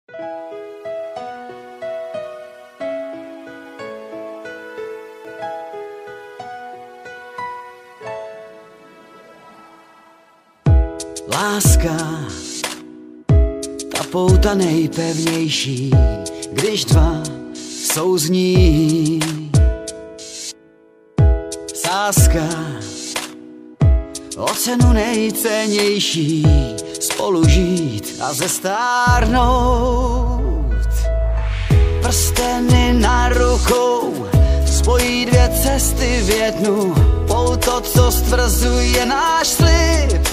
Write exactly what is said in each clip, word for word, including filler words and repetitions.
Láska, ta pouta nejpevnější, když dva souzní. Sázka, o cenu nejcennější, spolu žít a zestárnout. Prsteny na rukou spojí dvě cesty v jednu, pouto, co stvrzuje náš slib.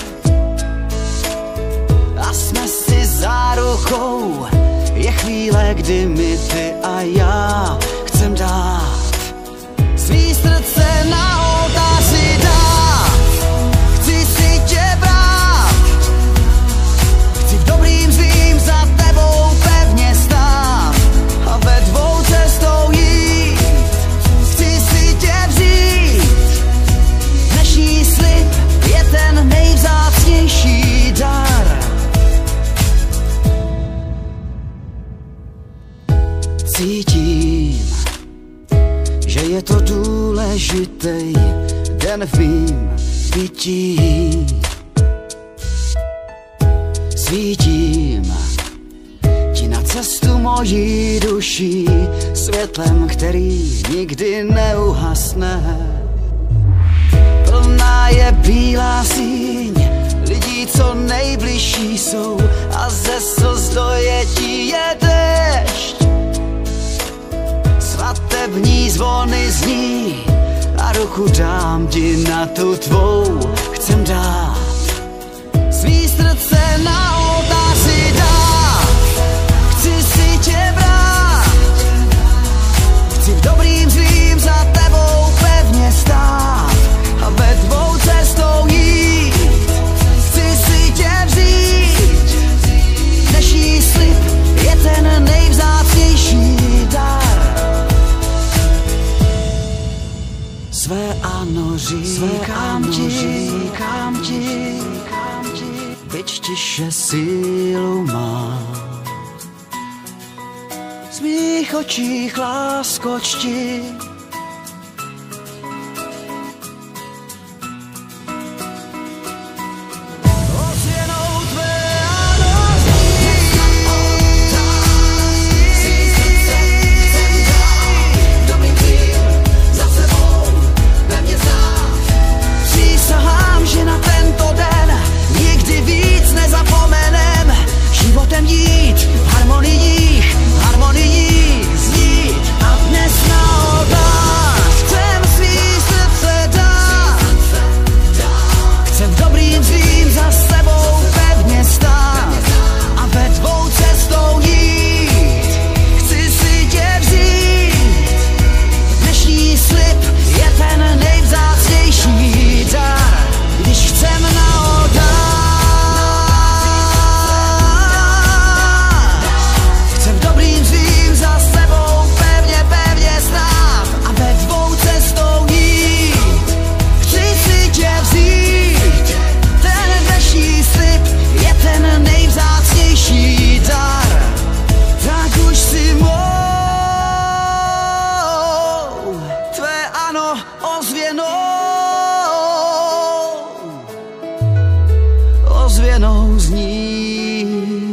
A jsme si zárukou, je chvíle, kdy my, ty a já chcem dát svý srdce na oltáři dát. Chci si tě brát, chci v dobrým zlým za tebou pevně stát a ve dvou cestou jít. Chci si tě vzít, dnešní slib je ten nejvzácnější dar. Cítím, že je to důležitý den v mým bytí. Svítím ti na cestu mojí duší světlem, který nikdy neuhasne. Plná je bílá síň lidí, co nejbližší jsou, a ze slz dojetí je déšť. Svatební zvony zní a ruku dám ti na tu tvou. Chcem dát svý srdce na oltáři dát. Chci si tě brát, chci v dobrým zlým za tebou pevně stát a ve dvou cestou jít. Chci si tě vzít, dnešní slib je ten nejvzácnější dar. Své ano říkám ti, říkám ti, byť tiše sílu má. Z mých očích láskočti jít v harmoniích, v harmoniích znít a dnes na oltář chcem svý srdce dát. Chcem v dobrým zlým za sebou pevně stát a ve dvou cestou jít. Chci si tě vzít, dnešní slib je ten nejvzácnější dar, když chcem na oltář. Ozvěnou zní.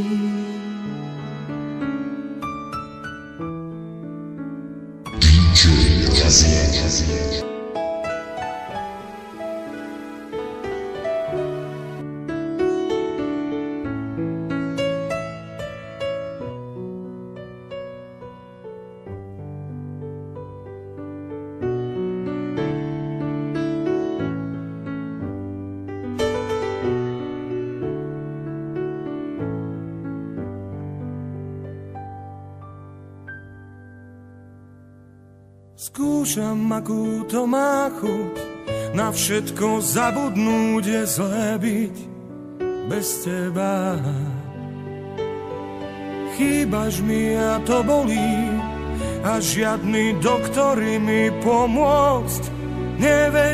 dý džej Jazyk. Skúšam, akú to má chuť, na všetko zabudnúť je zlé byť bez teba. Chýbaš mi a to bolí, a žiadny doktori mi pomôcť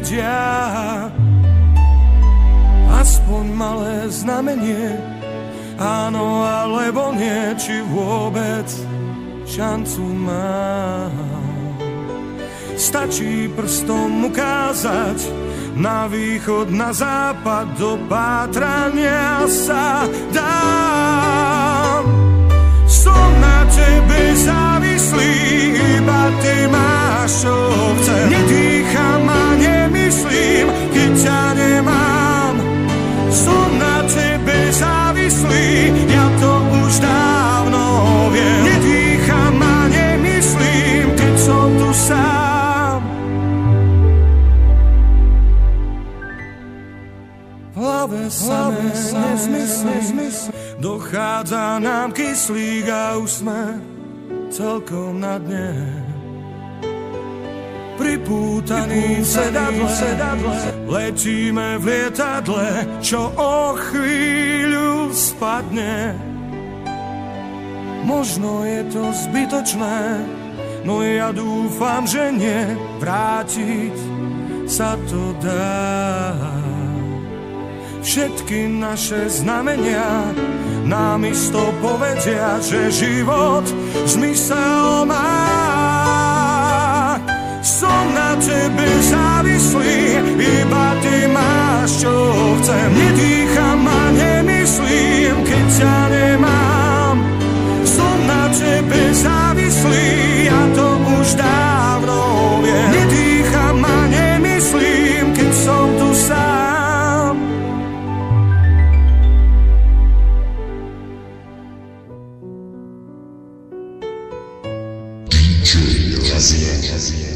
nevedia. Aspoň malé znamenie, áno alebo nie, či vôbec šancu mám. Stačí prstom ukázať na východ, na západ, do pátrania sa dám. Som na tebe závislý, iba ty máš, čo chcem. Nedýcham a nemyslím, keď ťa nemám. Som na tebe závislý, ja to už dávno viem. Nedýcham a nemyslím, keď som tu sám. V hlave samé nezmysly, dochádza nám kyslík a už sme celkom na dne. Pripútaní v sedadle, sedadle, letíme v lietadle, čo o chvíľu spadne. Možno je to zbytočné, no ja dúfam, že nie, vrátiť sa to dá. Všetky naše znamenia nám isto povedia, že život zmysel má. Som na tebe závislý, iba ty máš, čo chcem. Nedýcham a nemyslím, keď ťa nemám. Som na tebe závislý, ja to už dávno viem. Nedýcham a nemyslím, keď som tu sám. dý džej Kazie.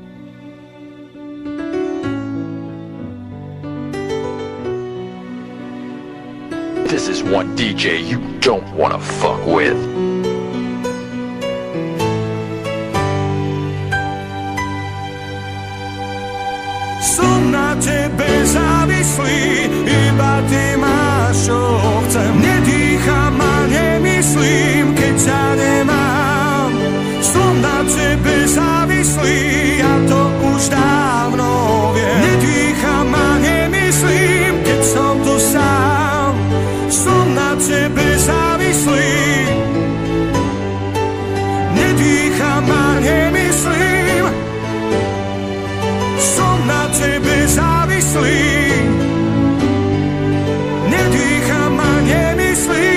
This is one D J you don't wanna fuck with. Som na tebe závislý, iba ty máš, čo chcem. Nedýcham a nemyslím, keď ťa nemám. Som na tebe závislý, ja to už dávno viem. Nedýcham a nemyslím, keď som tu sám. Som na tebe závislý, nedýcham a nemyslím. Som na tebe závislý, nedýcham a nemyslím.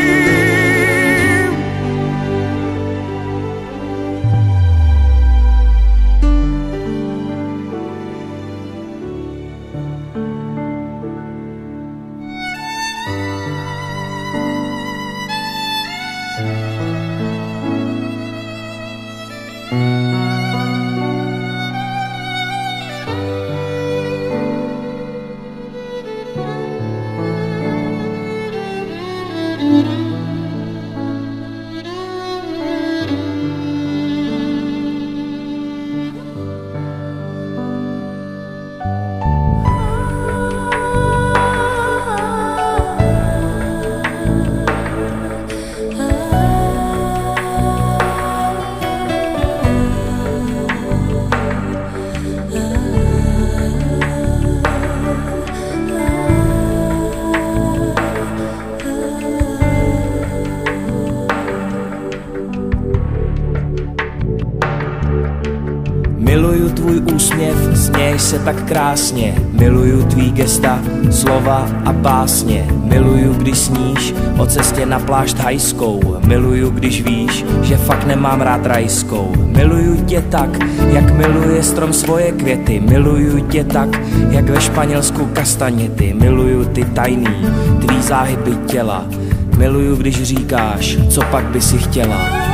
Miluju tvůj úsměv, směješ se tak krásně. Miluju tvý gesta, slova a básně. Miluju, když sníš o cestě na plášť thajskou. Miluju, když víš, že fakt nemám rád rajskou. Miluju tě tak, jak miluje strom svoje květy. Miluju tě tak, jak ve Španělsku kastaněty. Miluju ty tajný, tvý záhyby těla. Miluju, když říkáš, co pak by si chtěla.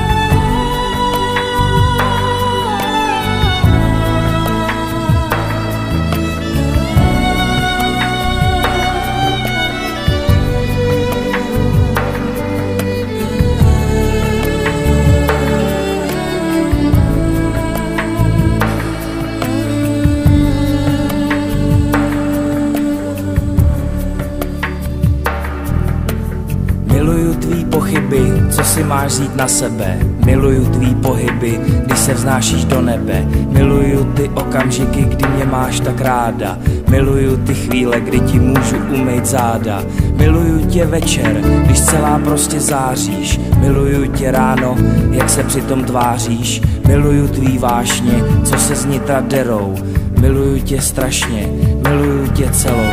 Miluju tvý pochyby, co si máš vzít na sebe. Miluju tvý pohyby, když se vznášíš do nebe. Miluju ty okamžiky, kdy mě máš tak ráda. Miluju ty chvíle, kdy ti můžu umýt záda. Miluju tě večer, když celá prostě záříš. Miluju tě ráno, jak se přitom tváříš. Miluju tvý vášně, co se z nitra derou. Miluju tě strašně, miluju tě celou.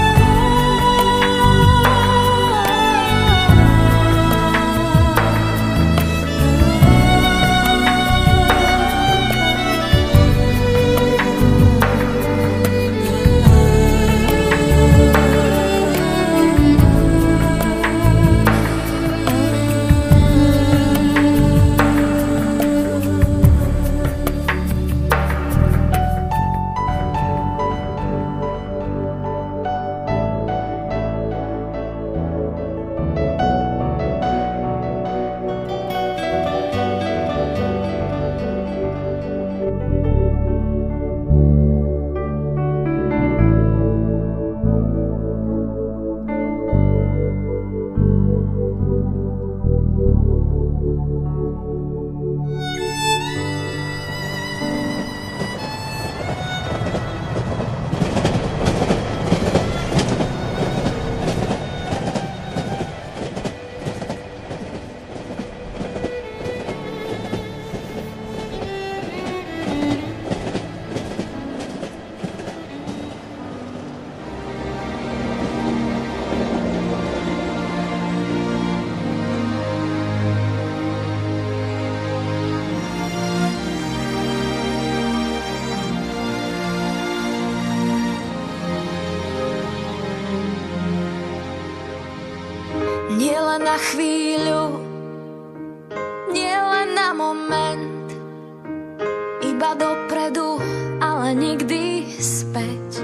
Nielen na chvíľu, nielen na moment, iba dopredu, ale nikdy späť.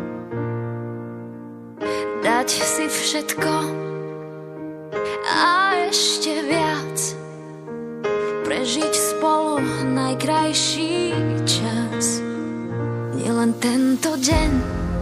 Dať si všetko a ešte viac, prežiť spolu najkrajší čas. Nielen tento deň,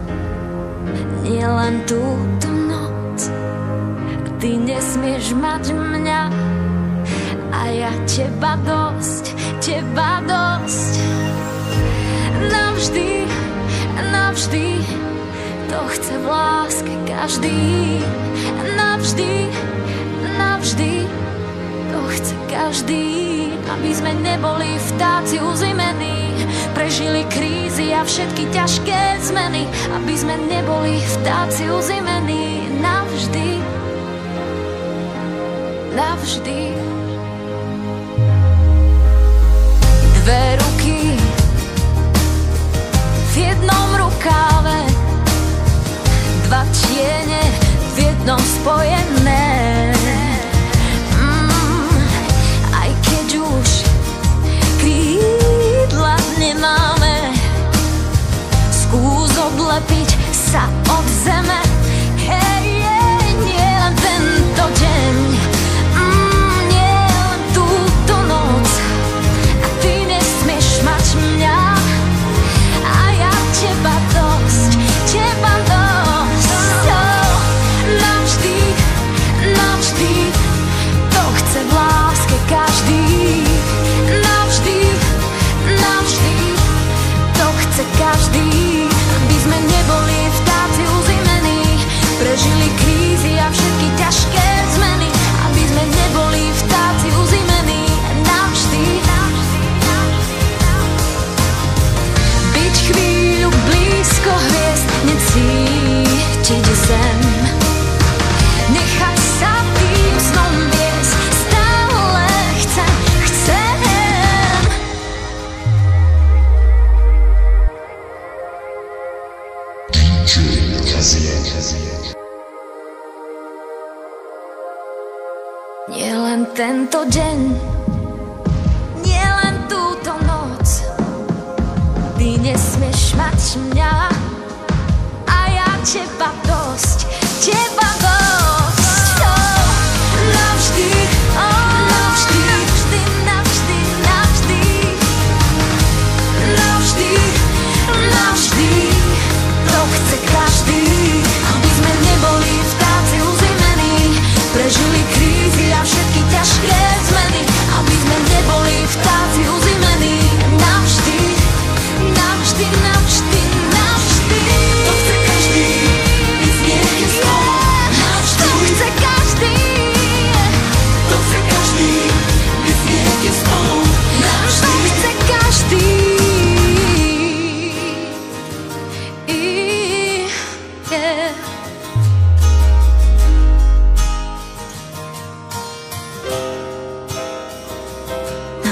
nielen túto noc, ty nesmieš mať mňa a ja teba dosť, teba dosť. Navždy, navždy, to chce v láske každý. Navždy, navždy, to chce každý. Aby sme neboli vtáci uzimení, prežili krízy a všetky ťažké zmeny. Aby sme neboli vtáci uzimení navždy. Navždy. Dve ruky v jednom rukáve, dva tiene v jednom spojené. Mm, aj keď už krídla nemáme, skús odlepiť sa od zeme. Hej, hej, nie len tento deň, mňa a ja teba dosť, teba dosť. Oh, navždy, navždy, to chce v láske každý. Navždy, navždy, to chce každý. Aby sme neboli vtáci uzimení, prežili krízy a všetky ťažké zmeny. Aby sme neboli vtáci uzimení navždy. Chvíľu blízko hviezd, necítiť zem. Nechaj sa tým snom viesť, stále chcem, chcem. dý džej Kaziek. Nie len tento deň, nie len túto noc, ty nesmieš mať mňa a ja teba dosť, teba dosť. Oh, navždy, oh, navždy, navždy, navždy, navždy, navždy, navždy, to chce každý. Aby sme neboli vtáci uzimení, prežili krízy a všetky ťažké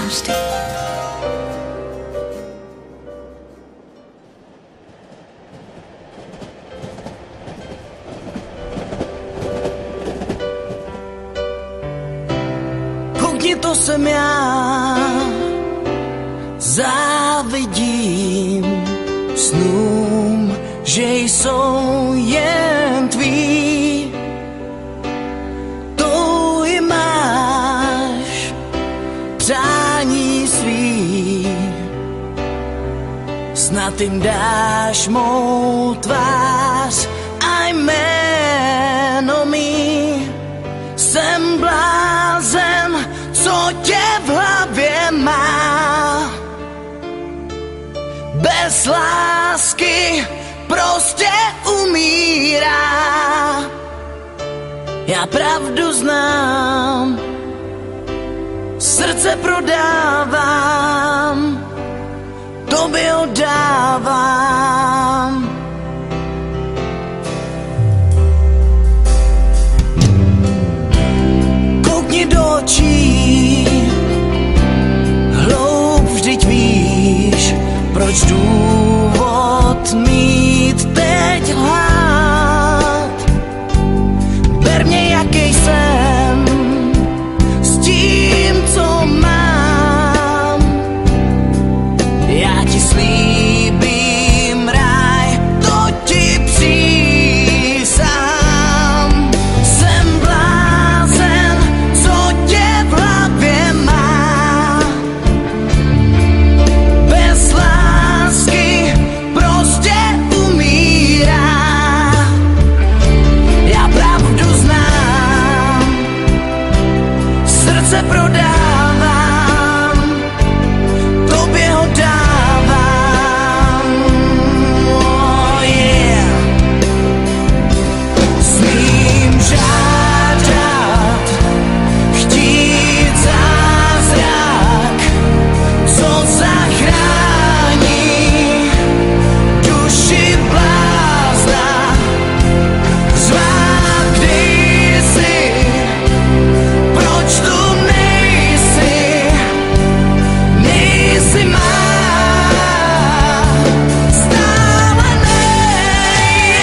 navždy. Koukni, to jsem já, závidím snům, že jsou jen tvý. Touhy máš, přání svý, snad jim dáš mou tvář a jméno mý. Jsem blázen, co tě v hlavě má. Bez lásky prostě umírá. Já pravdu znám, srdce prodávám, tobě oddávám. Koukni do očí, hloub, vždyť víš, proč důvod mít teď lhát. Ber mě, jaký jsem, s tím, co mám. Já ti slíbím ráj, to ti přísahám. Jsem blázen, co tě v hlavě má. Bez lásky prostě umírá. Já pravdu znám, srdce prodávám, tobě ho dávám. Oh yeah. Smím žádat, chtít zázrak, co zachrání duši blázna. Zvát kdysi, proč tu nejsi, nejsi má. Stále nej.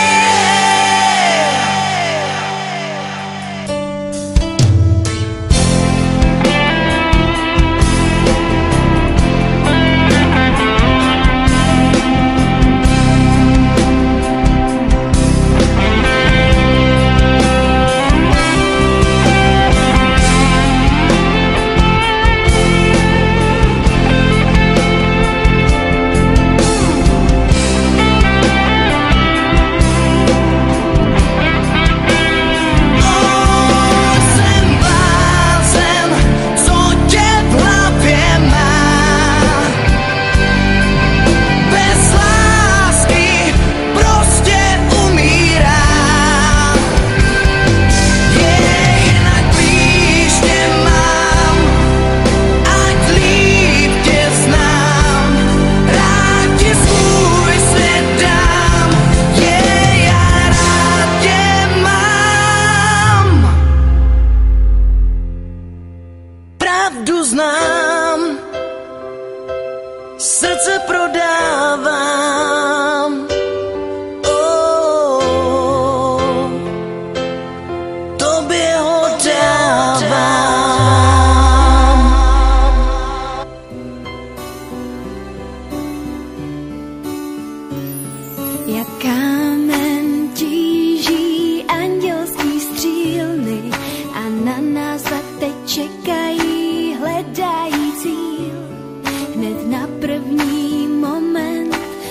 Jsem blázen, co tě v hlavě má. Bez lásky prostě umírá. Je jinak blíž tě mám, ať líp tě znám. Rád ti svůj svět dám, je já rád tě mám. Pravdu znám, srdce prodávám. Oh, tobě ho dávám. Jak kámen tíží andělský střílny a na nás dva teď čekají, hledají cíl. Hned na první moment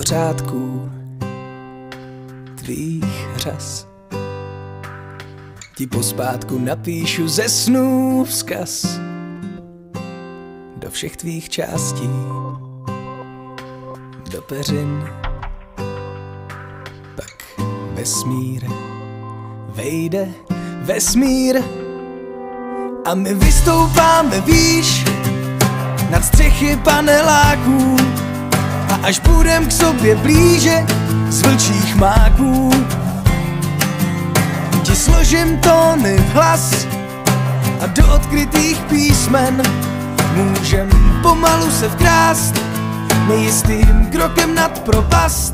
řádků tvých řas ti pospátku napíšu ze snů vzkaz do všech tvých částí, do peřin, pak vesmír vejde vesmír a my vystoupáme výš nad střechy paneláků a až budem k sobě blíže z vlčích máků ti složím tóny v hlas a do odkrytých písmen můžem pomalu se vkrást nejistým krokem nad propast.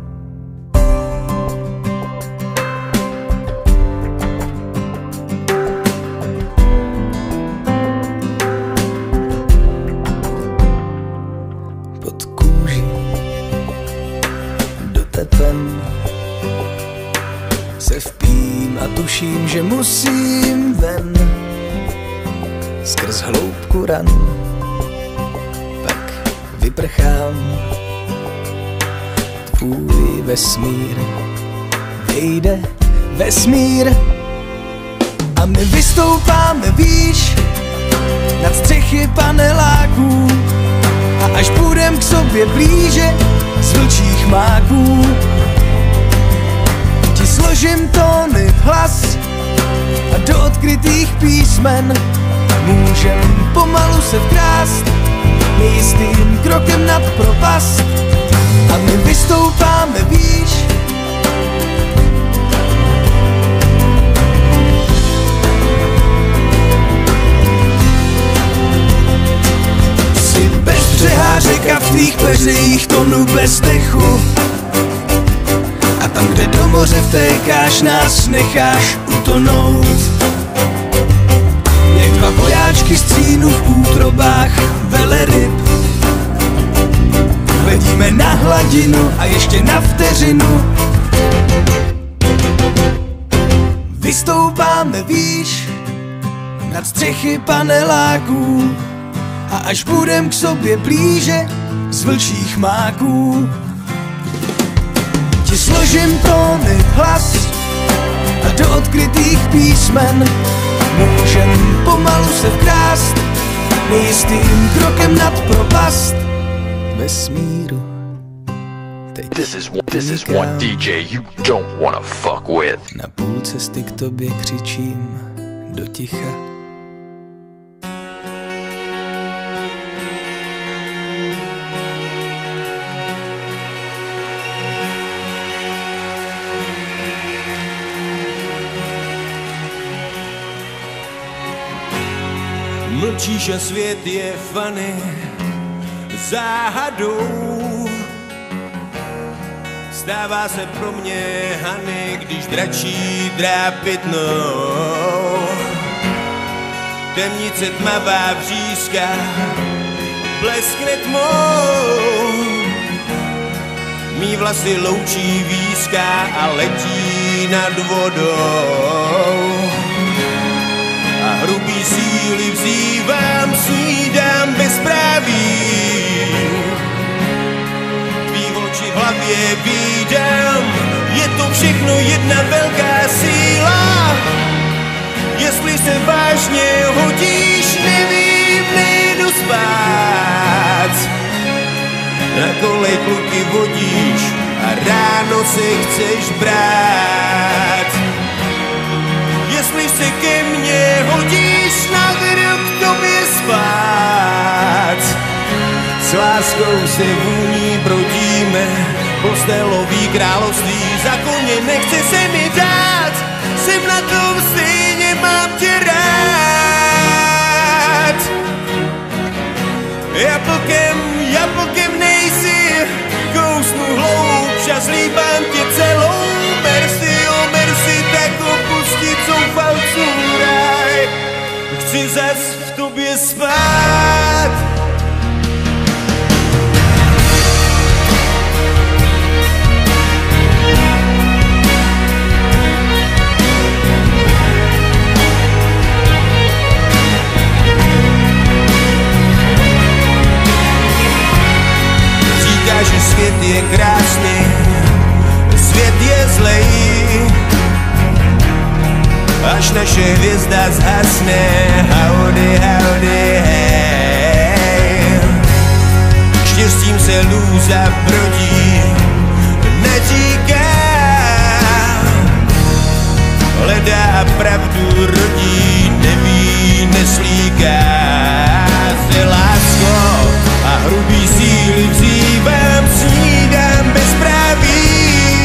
Pod kůži do tepen se vpím a tuším, že musím ven skrz hloubku ran, pak vyprchám tvůj vesmír, vejde vesmír a my vystoupáme výš nad střechy paneláků a až budem k sobě blíže z vlčích máků ti složím tóny v hlas a do odkrytých písmen můžem pomalu se vkrást nejistým krokem nad propast a my vystoupáme výš. Jsi bezbřehá řeka v tvých peřejích, tonu bez dechu a tam, kde do moře vtékáš, nás necháš utonout. Jak dva vojáčky z cínu v útrobách veleryb hledíme na hladinu a ještě na vteřinu vystoupáme výš nad střechy paneláků a až budem k sobě blíže z vlčích máků ti složím tóny v hlas a do odkrytých písmen můžem pomalu se vkrást nejistým krokem nad propast vesmíru. This is this is one D J you don't wanna fuck with. Na půl cesty k tobě křičím do ticha. Mlčíš a svět je fany záhadou. Stává se pro mě Hany, když dračí drápit mnou. Temnice tmavá vřízka bleskne tmou. Mí vlasy loučí výzka a letí nad vodou. A hrubý síly vzývám, snídám bezpráví. Tvý oči v hlavě vídám, je to všechno jedna velká síla. Jestli se vážně hodíš, nevím, nejdu spát. Na kolej kluky vodíš a ráno se chceš brát. Jestli se ke mně hodíš, navedu k tobě spát. S láskou se vůní brodíme, postelový království, za koně nechce se mi dát. Jsem na tom stejně, mám tě rád. Jablkem, jablkem nejsi, kousnu hloubš a zlíbám tě celou. Merci, oh merci, tak opustit zoufalců ráj. Chci zas v tobě spát. Říká, že svět je krásný, svět je zlej, až naše hvězda zhasne. Howdy, howdy, hej. Štěstím se lůza brodí, neříká, hledá pravdu rodí, neví, neslíká. Se lásko a hrubý síly vzývám, snídám bezpráví.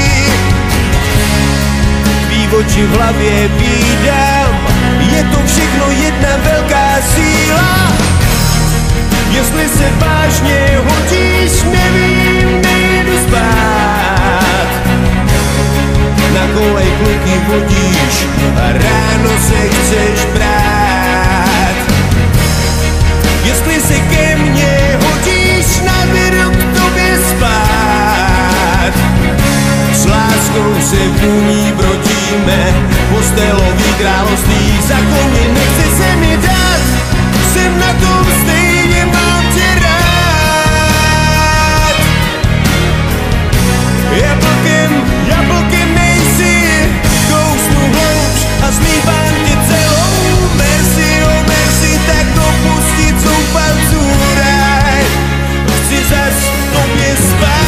Tvý oči v hlavě vídám, je to všechno jedna velká síla. Jestli se vážně hodíš, nevím, nejdu spát. Na kolej kluky vodíš a ráno se chceš brát. Jestli se ke mně hodíš, naberu k tobě spát. S láskou se v ní brodíme, postelový království za koně nechce se mi dát. Jsem na tom stejně, mám tě rád. Jablkem, jablkem nejsi, kousnu hlouč a zlívám tě celou. Merci, oh merci, tak opustit zoufalců ráj. Chci zas v tobě spát.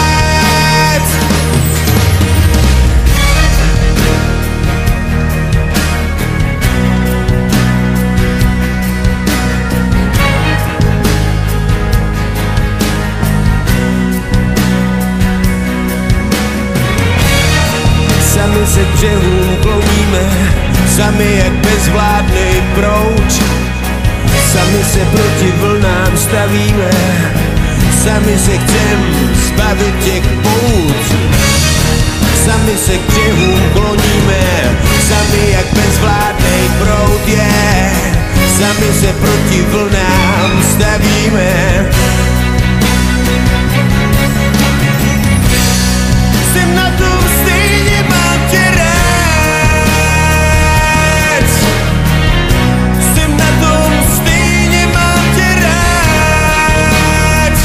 Sami se k břehům kloníme, sami jak bezvládnej proud. Sami se proti vlnám stavíme, sami se chcem zbavit těch pout. Sami se k břehům kloníme, sami jak bezvládnej proud je. Yeah. Sami se proti vlnám stavíme. Jsem na tom stejně, mám tě rád. Jsem na tom stejně, mám tě rád.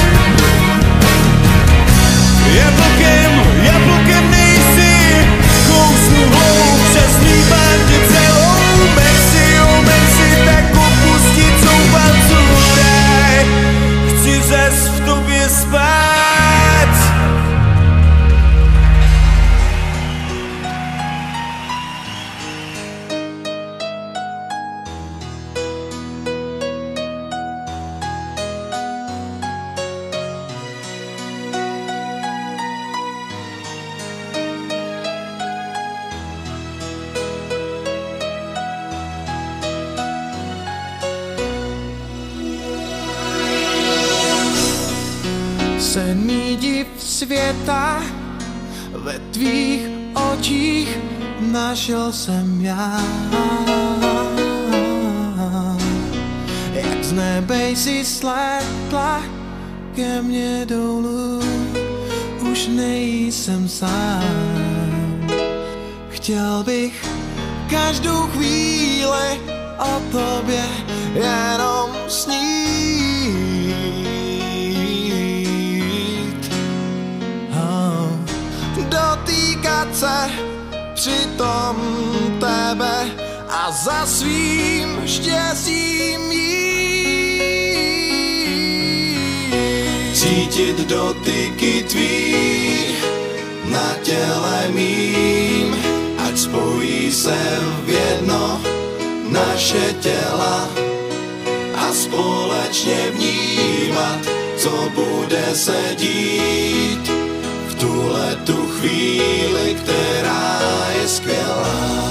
Jablkem, jablkem nejsi, kousnu hlouč a zlívám tě celou. Merci, oh merci, tak opustit zoufalců ráj. Chci zas v tobě spát. Sedmý div světa, ve tvých očích našel jsem já. Jak z nebe jsi slétla ke mně dolů, už nejsem sám. Chtěl bych každou chvíli o tobě jenom snít. Dotýkat se přitom tebe a za svým štěstím jít. Cítit dotyky tvý na těle mým, ať spojí se v jedno naše těla a společně vnímat, co bude se dít v tuhle tu chvíli, která je skvělá.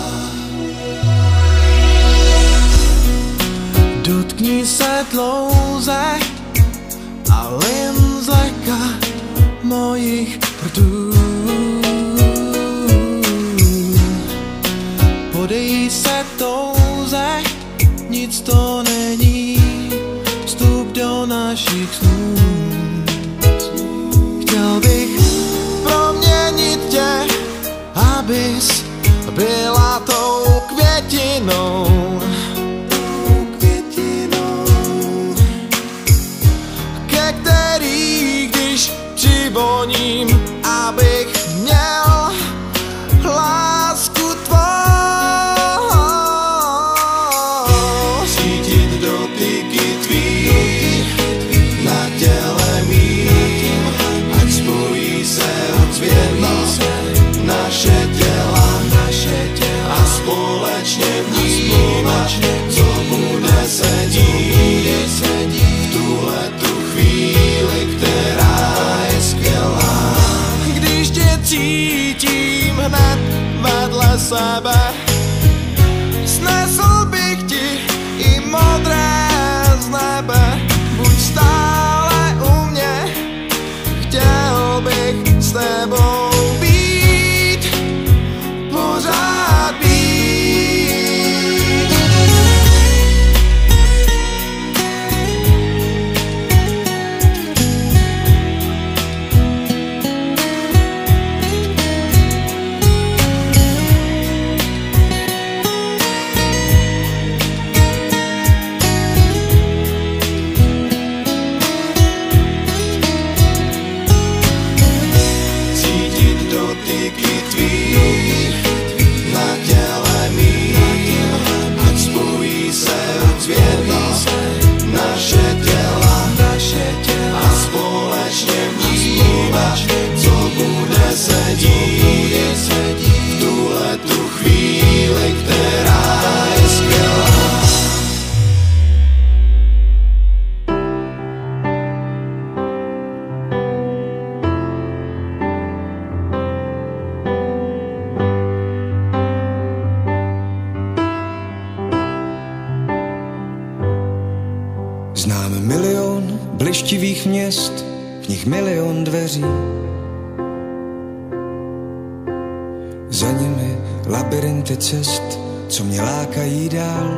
Dotkni se dlouze a jen zleka mojich rdů. Podej se touze, nic to není, vstup do našich snů. Chtěl bych proměnit tě, abys byla tou květinou, ke který, když přiboj voním, abych měl lásku tvou. Cítit dotyky tvý na těle mým, ať spojí se odsvětlí naše těla a společně vnímat, co bude se dít v tuhletu chvíli, která je skvělá. Když tě cítím hned vedle sebe, snesl bych ti i modré z nebe. Buď stále u mě, chtěl bych s tebou být, pořád být. Cítit dotyky tvý na těle mým, ať spojí se odsvětlí naše těla a společně vnímat, co bude se dít v tuhletu chvíli, která je skvělá. Znám milion blištivých měst, v nich milion dveří. Za nimi labirinty cest, co mě lákají dál.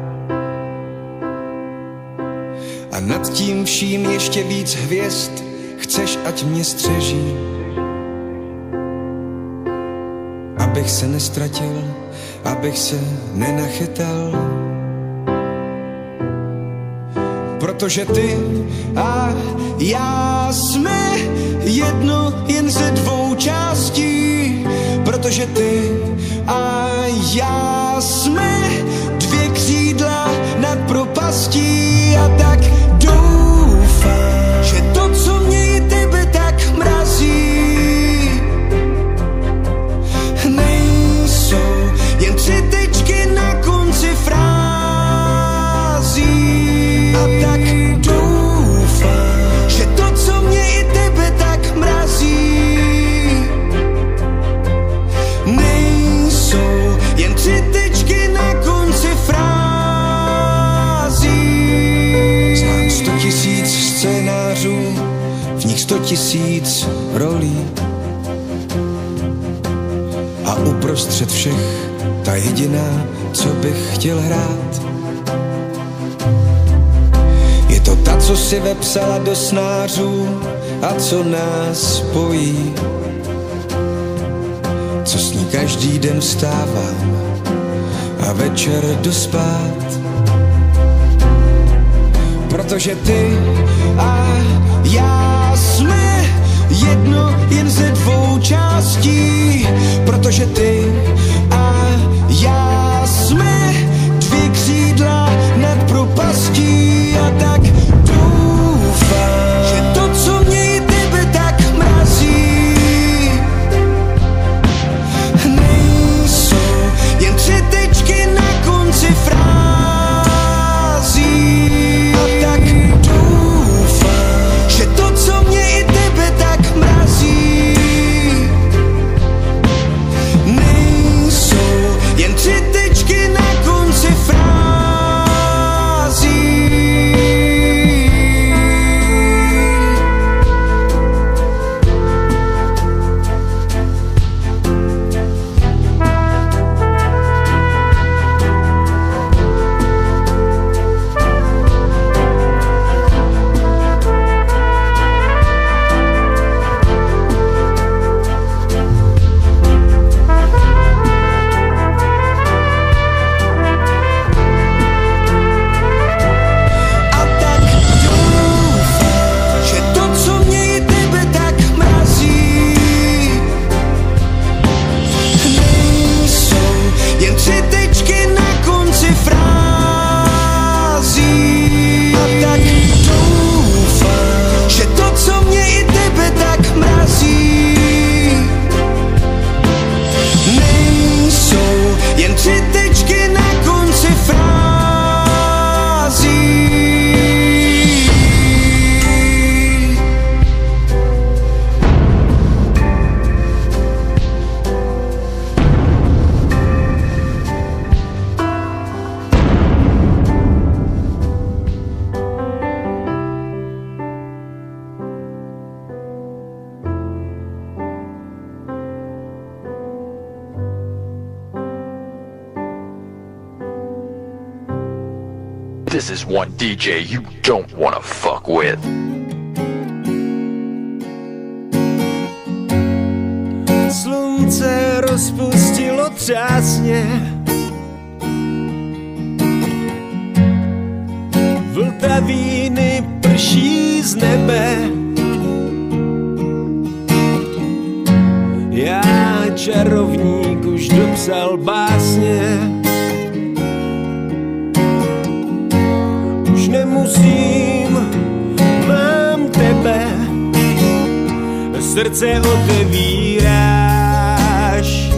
A nad tím vším ještě víc hvězd, chceš, ať mě střeží. Abych se nestratil, abych se nenachytal. Protože ty a já jsme jedno jen ze dvou částí. Protože ty a já jsme dvě křídla nad propastí. A tak doufám, že to, co mě i tebe tak mrazí, nejsou jen tři tečky na konci frází. A tak doufám, že to, co mě i tebe tak mrazí, nejsou jen tři tečky na konci frází. Znám sto tisíc scénářů, v nich sto tisíc rolí. A uprostřed všech ta jediná, co bych chtěl hrát, je to ta, co si vepsala do snářů a co nás spojí. Co s ní každý den vstávám a večer jdu spát. Protože ty a já jsme jedno jen ze dvou částí. Protože ty a já jsme dvě křídla nad propastí. A tak doufám, že to, co mě i tebe tak mrazí, nejsou jen tři tečky na konci frází. A tak doufám, že to, co mě i tebe tak mrazí, nejsou jen tři tečky na konci frází. This is one D J you don't wanna fuck with. Slunce rozpustilo třásně, vltavíny prší z nebe. Já, čarovník, už dopsal básně, už nemusím, mám tebe, srdce otevíráš,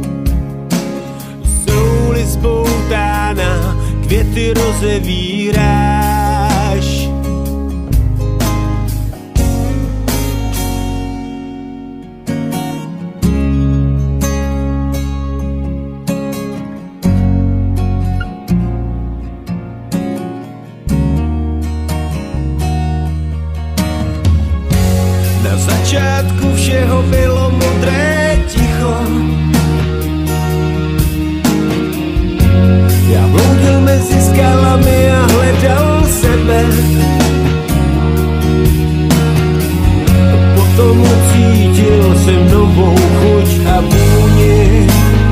jsou-li spoutána, květy rozevíráš. Na začátku všeho bylo modré ticho, já bloudil mezi skalami a hledal sebe. Potom ucítil jsem novou chuť a vůni.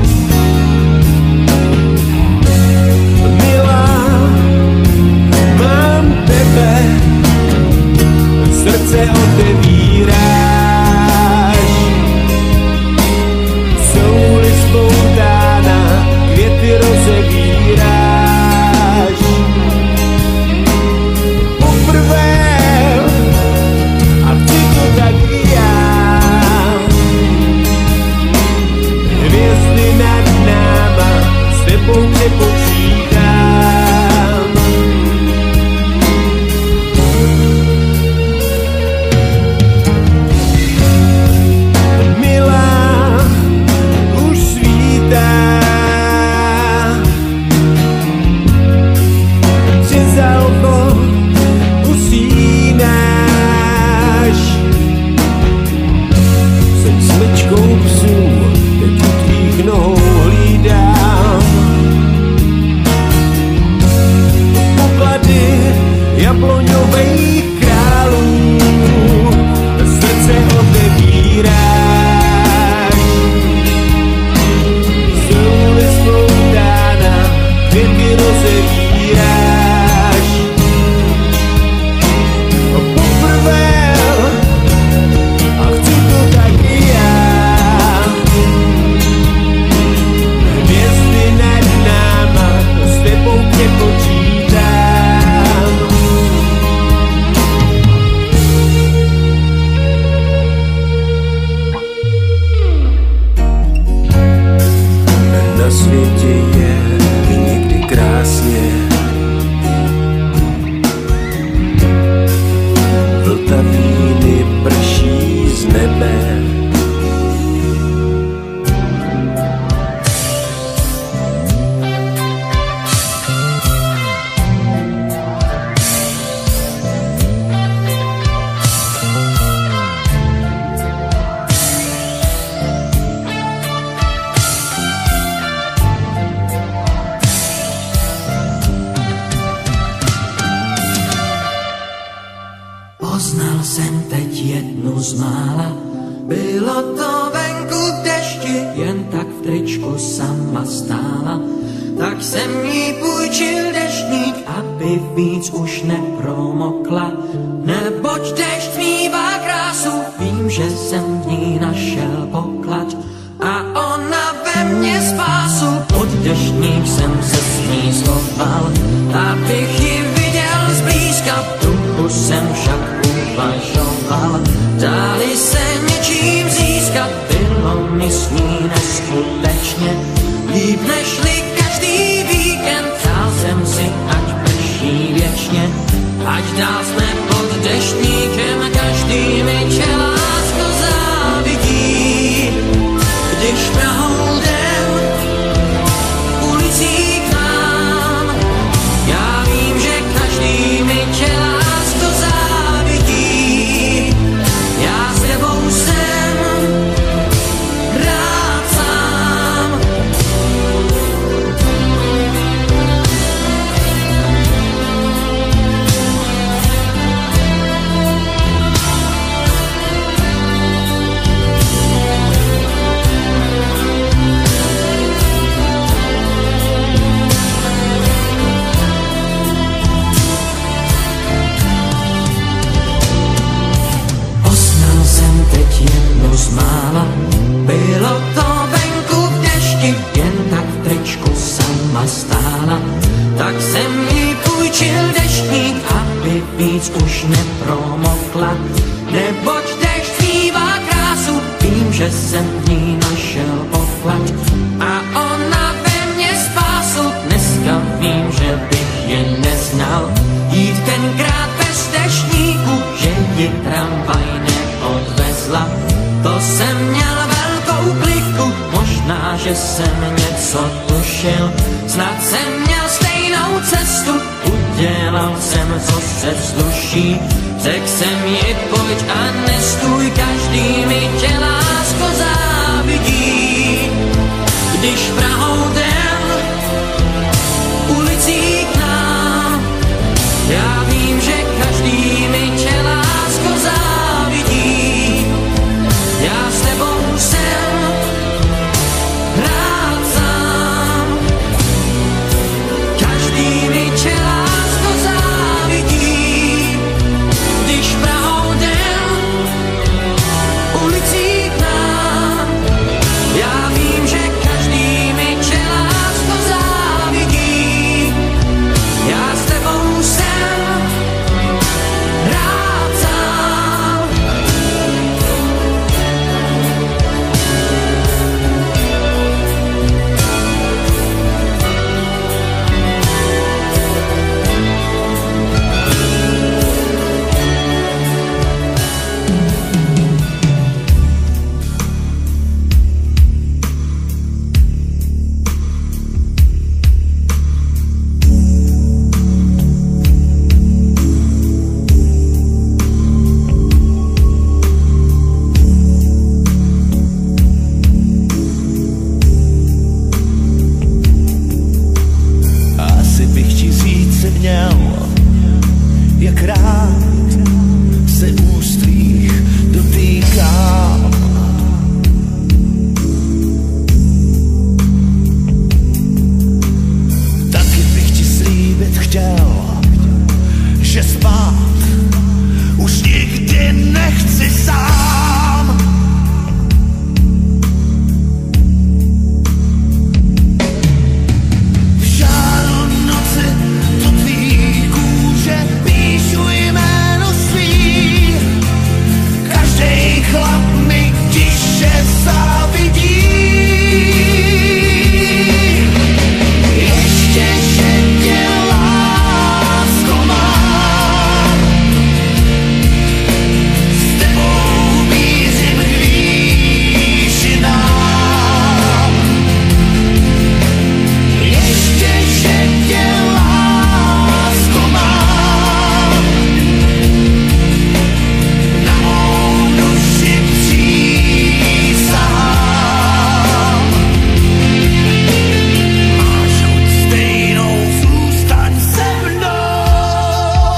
Milá, mám tebe, srdce otevíráš, jsou-li spoutána, květy rozevíráš. Poprvé, a ty to tak i já, hvězdy nad náma, s tebou nepočítám. Milá, už svítá, přes alko usínáš. Jsem smečkou psů, teď u tvých nohou hlídám poklady jabloňových králů, srdce otevíráš, jsou-li spoutána, květy rozevíráš. Poprvé, a chci to tak i já, hvězdy nad náma, s tebou nepočítám. Na světě je někdy krásně, vltavíny prší z nebe. Poznal jsem teď jednu z mála, bylo to venku v dešti, jen tak v tričku sama stála. Tak jsem jí půjčil deštník, aby víc už nepromokla. Neboť dešť mívá krásu, vím, že jsem v ní našel poklad. A ona ve mně spásu, pod deštník jsem se s ní schoval, abych ji viděl zblízka. V duchu jsem však uvažoval, dali se něčím získat, bylo mi s ní neskutečně líp nežli každý víkend. Přál jsem si, ať prší věčně, ať dál jsme pod deštníkem, každý mi tě lásko závidí. Když proudem ulicí k nám, já vím, že každý mi tě lásko závidí. Já s tebou jsem rád sám. usmála. Bylo to venku v dešti, jen tak v tričku sama stála. Tak jsem jí půjčil deštník, aby víc už nepromokla. Neboť dešť zpívá krásu, vím, že jsem v ní našel poklad. A ona ve mně spásu, dneska vím, že bych je neznal. Jít tenkrát bez deštníku, že ji tramvaj neodvezla. To jsem měl velkou kliku, možná, že jsem něco tušil. Snad jsem měl stejnou cestu, udělal jsem, co se vzduší. Řekl jsem ji, pojď a nestůj, každý mi tě lásko závidí. Když Prahou jdem, ulicí k nám, já vím, že každý mi tě lásko závidí. Já s tebou jsem rád sám, každý mi tě lásko závidí. Když Prahou jdem, ulicí k nám, já vím, že každý mi tě lásko závidí. Já s tebou jsem rád sám. Asi bych ti říct měl, jak rád se úst tvých dotýkám. Taky bych ti slíbit chtěl, že spát už nikdy nechci sám. V žáru noci do tvý kůže píšu jméno svý. Každej chlap mi tiše závidí. Ještě, že tě lásko mám, s tebou mířím k výšinám. Ještě, že tě lásko mám, na mou duši přísahám. Máš chuť stejnou, zůstaň se mnou.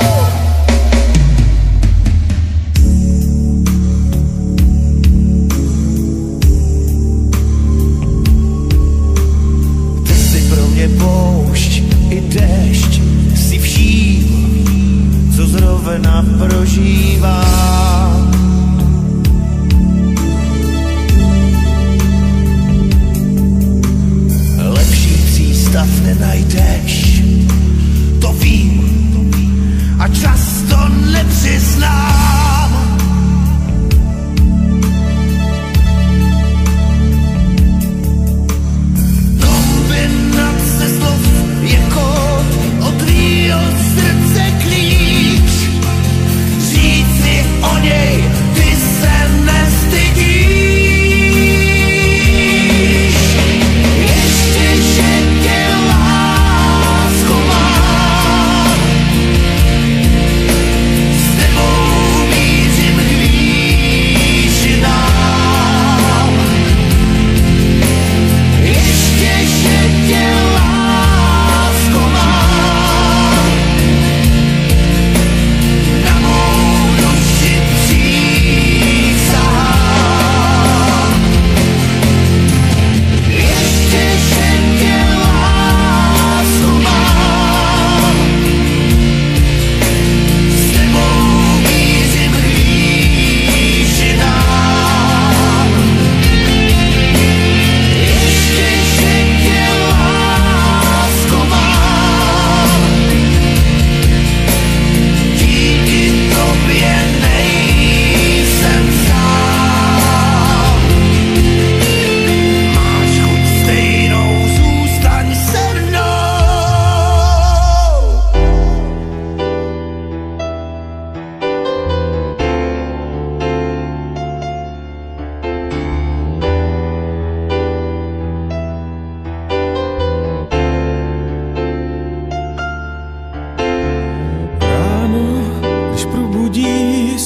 Ty jsi pro mě poušť i déšť, jsi vším, co zrovna prožívám. Lepší přístav nenajdeš, to vím, a často nepřiznám. Kombinace slov je kód od tvýho srdce klíč. Říct si o něm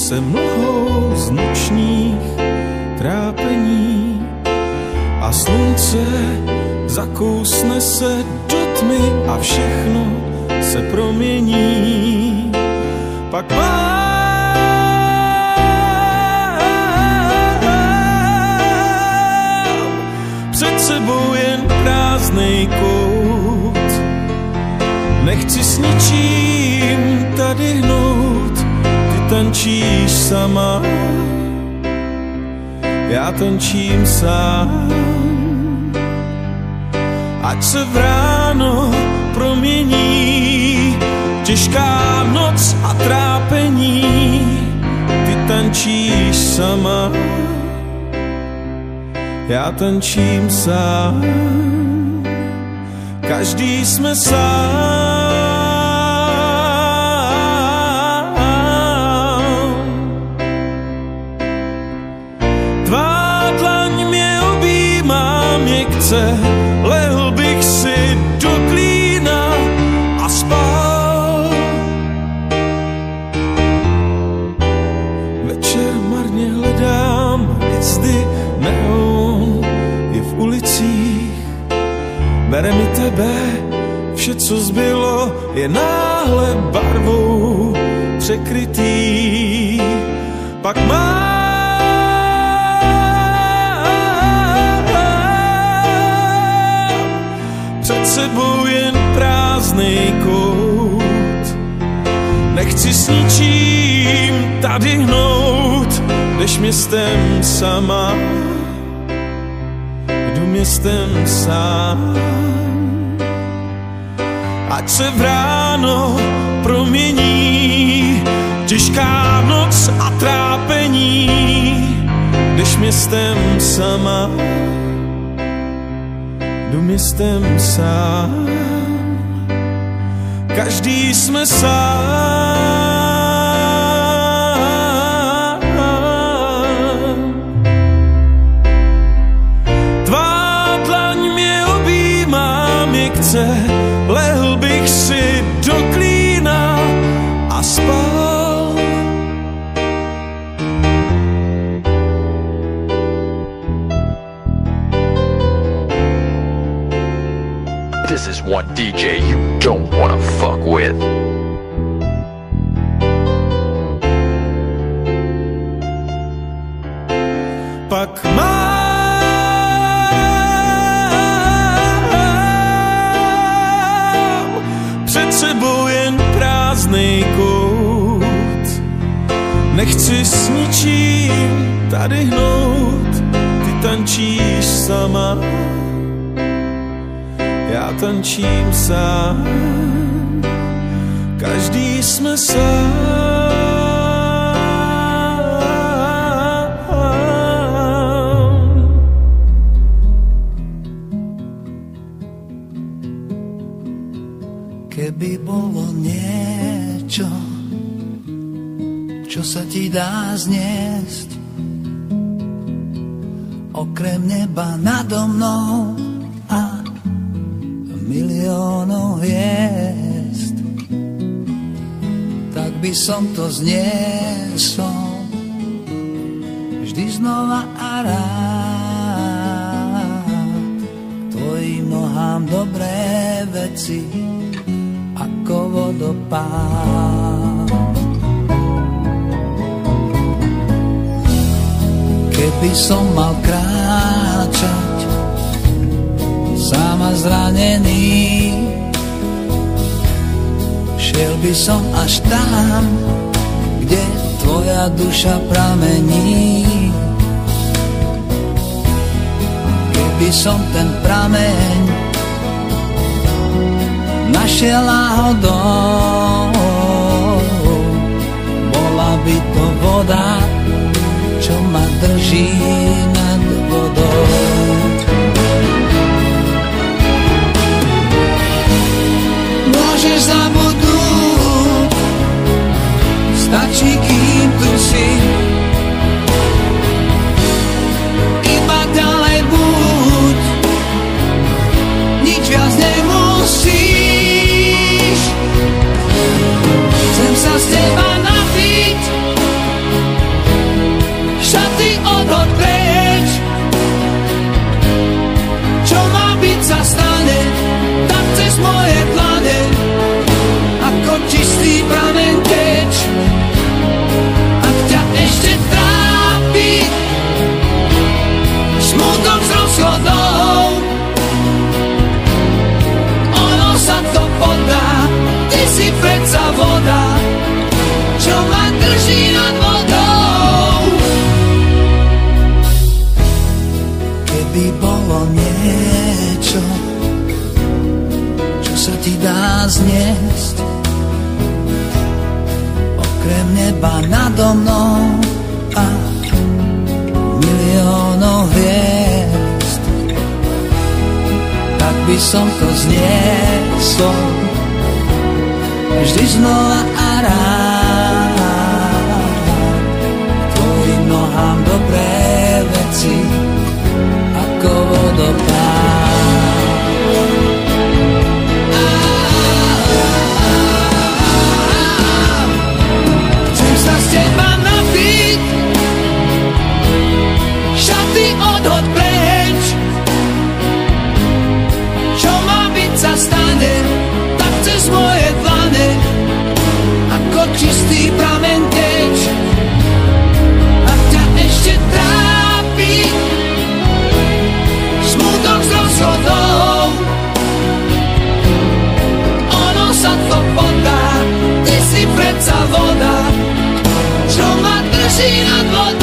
se mlhou z nočních trápení a slunce zakousne se do tmy a všechno se promění. Pak mám před sebou jen prázdnej kout. Nechci s ničím tady hnout, ty tančíš sama, já tančím sám. Ať se v ráno promění těžká noc a trápení, ty tančíš sama, já tančím sám. Každý jsme sám. Tvá dlaň mě objímá měkce, lehl bych si do klína a spal. Večer marně hledám hvězdy, neon je v ulicích. Bere mi tebe, vše, co zbylo, je náhle barvou překrytý. Pak mám před sebou jen prázdnej kout. Nechci s ničím tady hnout, jdeš městem sama, jdu městem sám. Ať se v ráno promění těžká noc a trápení, jdeš městem sama, jdu městem sám. Každý jsme sám. Tvá dlaň mě objímá měkce, lehl bych si do klína a spal. This is one D J you don't wanna fuck with. Pak mám před sebou jen prázdnej kout. Nechci s ničím tady hnout, ty tančíš sama, já tančím sám. Každý jsme sám. Keby bolo niečo, čo sa ti dá zniesť, okrem neba nado mnou a miliónov hviezd, tak by som to zniesol vždy znova a rád. Tvojim nohám dobré veci ako vodopád. Keby som mal kráčať sám a zranený, šiel by som až tam, kde tvoja duša pramení. Keby som ten prameň našiel náhodou, bola by to voda, čo ma drží nad vodou. Môžeš zabudnúť, stačí, kým tu si, iba ďalej buď, nič viac nemusíš. Chcem sa z teba napiť, by som to zniesol vždy znova a rád. Tvojim nohám dobré veci ako vodopád. Chcem sa z teba napiť, šaty odhod preč. Čo má byť sa stane, tak cez moje dlane ako čistý pramen teč. Ak ťa ešte trápi smutok z rozchodov, ono sa to podá, ty si predsa voda, čo ma drží nad vodou.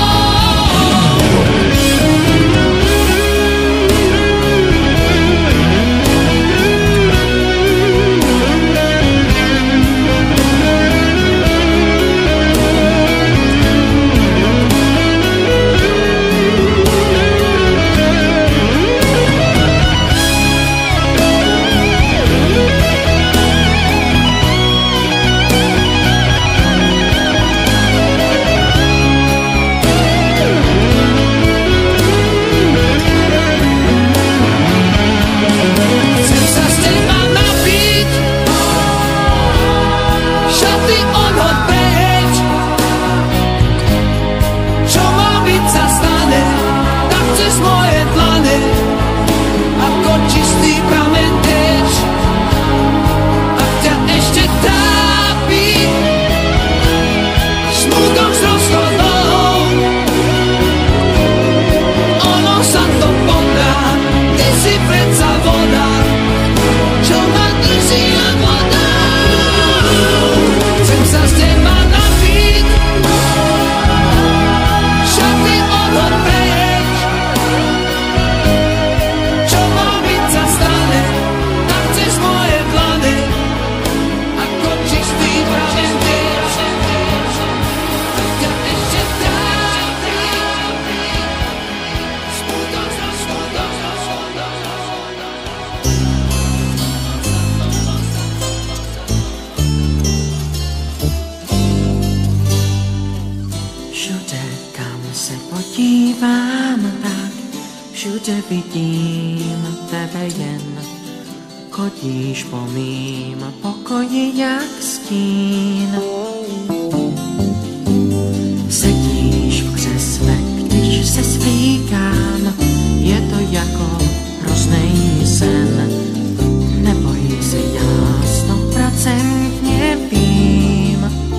Všude vidím tebe jen, chodíš po mým pokoji jak stín. Sedíš v křesle, když se svlíkám, je to jako hrozný sen. Neboj se, já stoprocentně vím,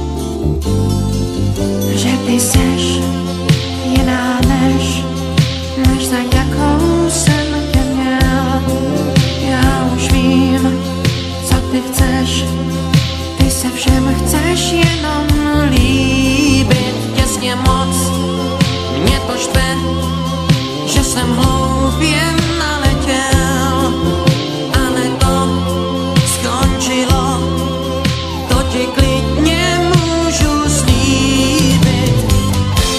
že ty seš jiná než než za jakou jsem tě měl. Já už vím, co ty chceš, ty se všem chceš jenom líbit. Těsně moc mě to štve, že jsem hloupě naletěl, ale to skončilo, to ti klidně můžu slíbit.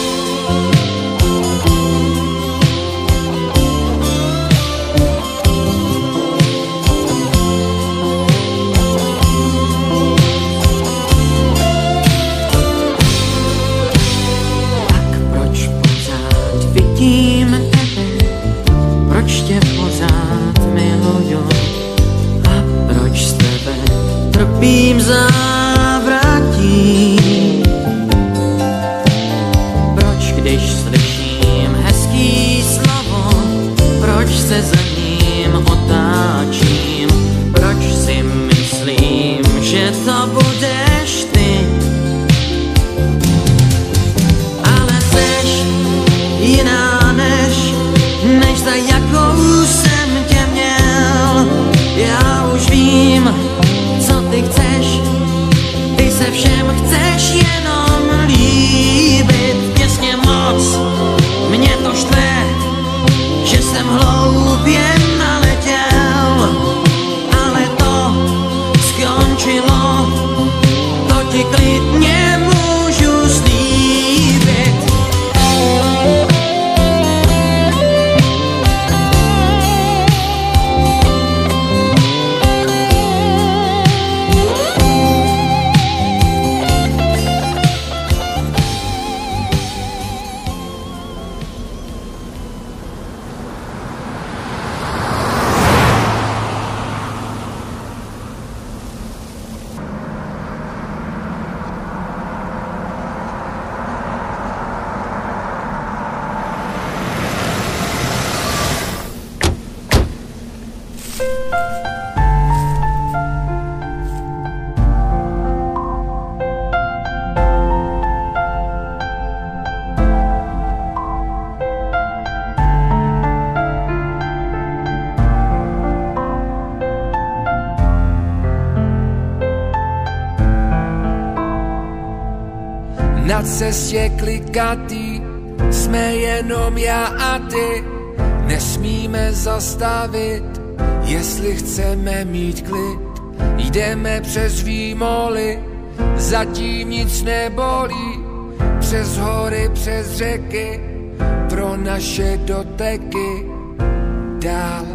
cestě klikatý, jsme jenom já a ty. Nesmíme zastavit, jestli chceme mít klid. Jdeme přes výmoly, zatím nic nebolí. Přes hory, přes řeky, pro naše doteky dál.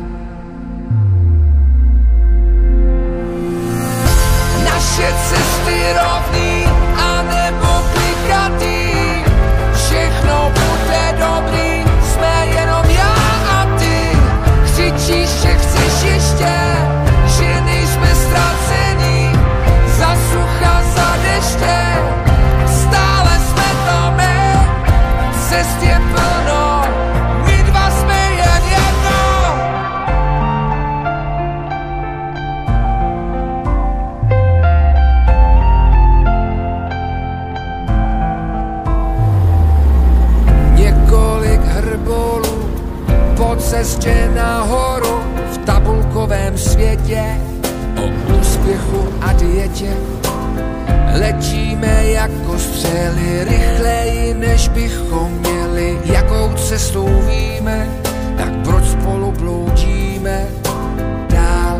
Naše cesty rovný, anebo klikatý, všechno bude dobrý, jsme jenom já a ty. Křičíš, že chceš ještě, že nejsme ztracení, za sucha, za deště, stále jsme to my, cest je plno, my dva jsme jen jedno. Několik hrbolů po cestě nahoru, v tabulkovém světě o úspěchu a dietě. Letíme jako střely, rychleji než bychom měli. Jakou cestou víme, tak proč spolu bloudíme dál.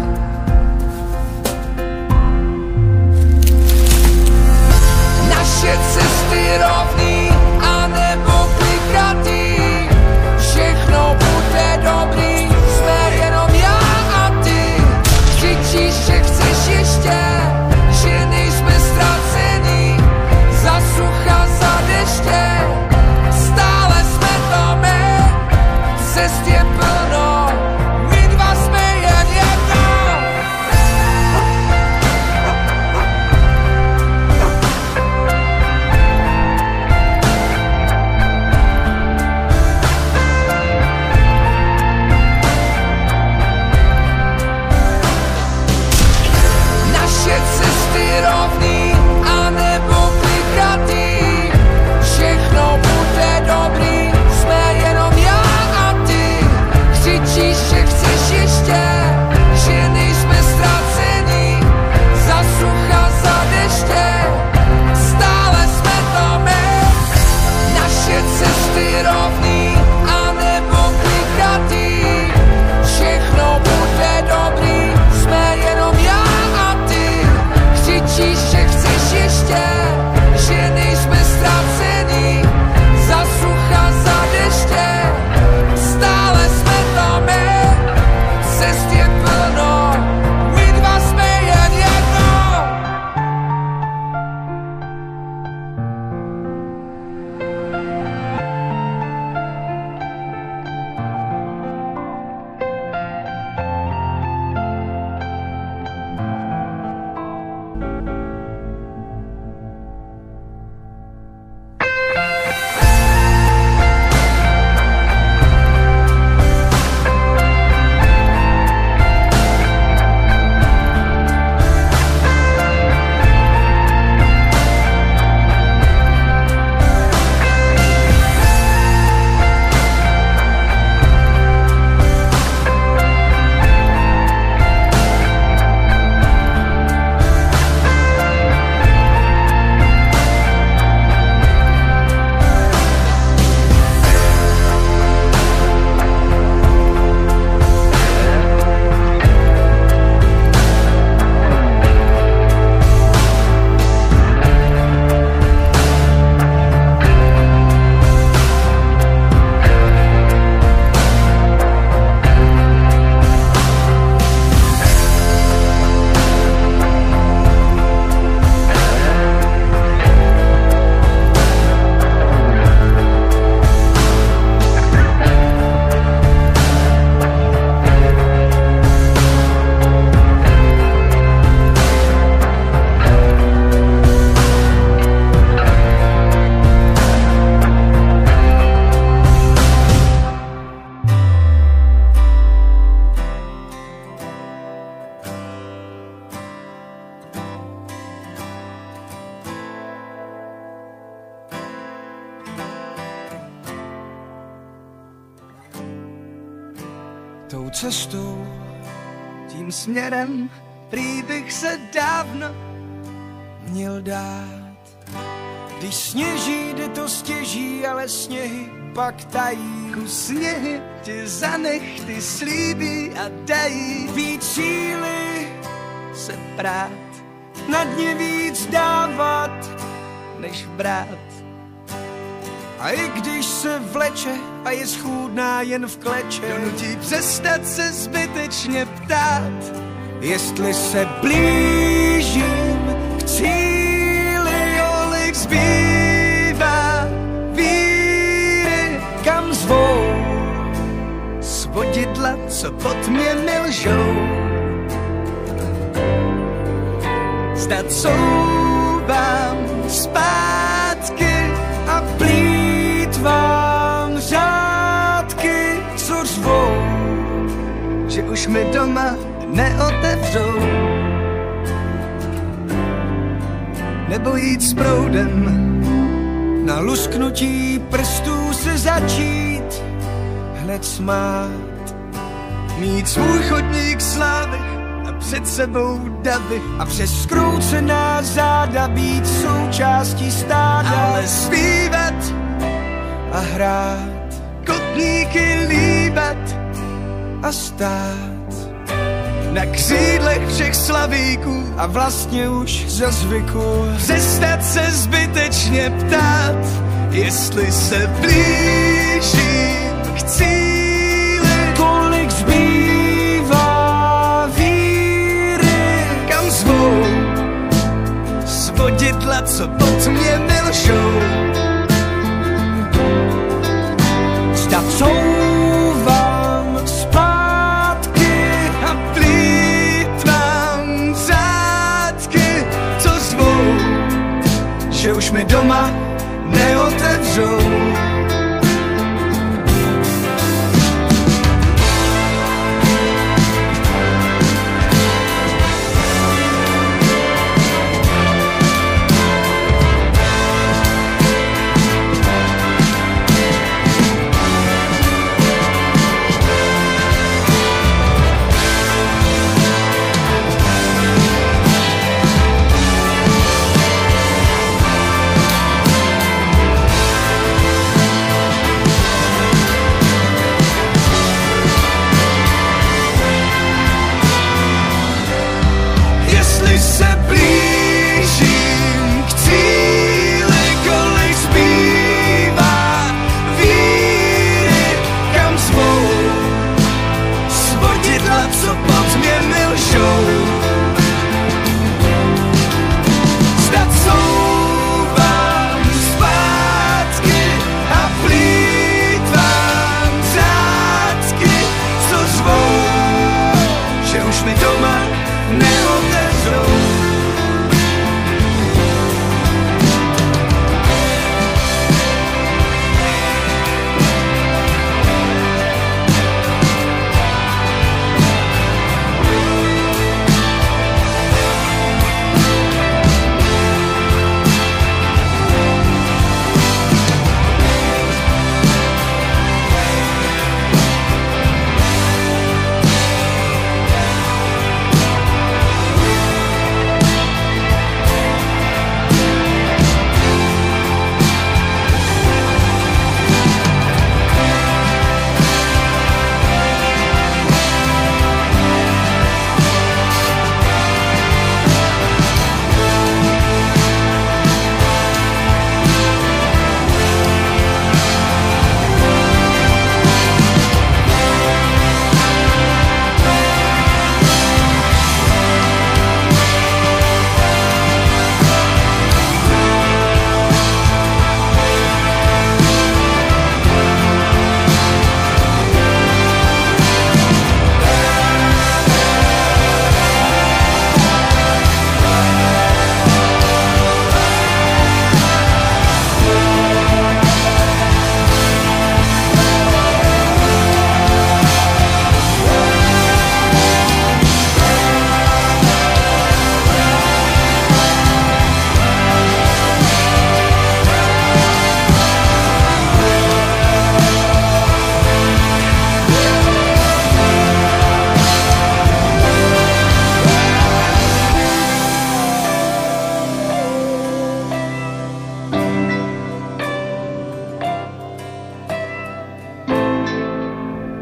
Naše cesty rovný, anebo klikatý, všechno bude dobrý, jsme jenom já a ty. Křičíš, že chceš ještě, že nejsme ztracení, za sucha, za deště, stále jsme to my, cest je plno, my dva jsme jen jedno. Naše cesty rovný, anebo klikatý, všechno bude dobrý, jsme jenom já a ty. Křičíš, že chceš ještě, že nejsme ztracení, za sucha, za deště, stále jsme to my. Naše cesty rovný, anebo klikatý, všechno bude dobrý, jsme jenom já a ty. Křičíš, že chceš ještě, že nejsme ztracení, za sucha, za deště, stále jsme to my, cest je plno, my dva jsme jen jedno. tou cestou, tím směrem, prý bych se dávno měl dát. Když sněží, jde to stěží, ale sněhy pak tají. Kus sněhy ti zanech, ty slíbí a dají víc síly se prát, na dně víc dávat, než brát. A i když se vleče a je schůdná jen v kleče, donutí přestat se zbytečně ptát, jestli se blížím k cíli, kolik zbývá víry, kam zvou svodidla, co pod mě milžou. Zdat souvám zpátky a plýtvám řádky, co řvou, že už mi doma neotevřou. Nebo jít s proudem, na lusknutí prstů se začít hned smát. Mít svůj chodník slávy a před sebou davy a přes skroucená záda být součástí stáda, ale zpívat a hrát, kotníky líbat a stát na křídlech všech slavíků a vlastně už za zvyku přestat se zbytečně ptát, jestli se blížím k cíli, kolik zbývá víry, kam zvou svodidla, co pod mě milžou. Zdat souvám zpátky a plýtvám řádky, co zvou, že už mi doma neotevřou.